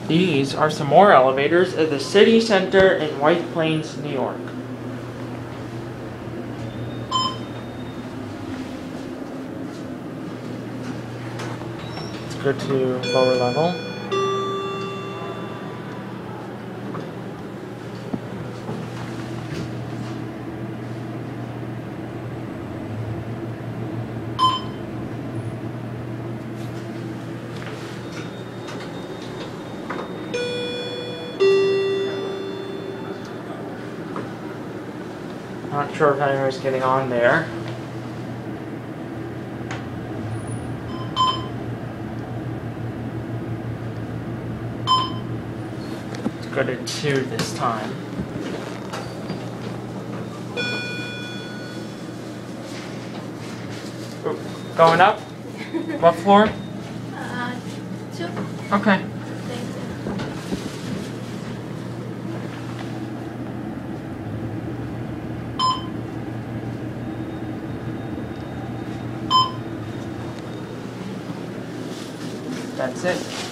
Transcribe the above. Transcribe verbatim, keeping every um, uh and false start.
These are some more elevators at the city center in White Plains, New York. Let's go to lower level. Not sure if anyone's getting on there. Let's go to two this time. Ooh, going up? What floor? Uh, two. Okay. Thank you. That's it.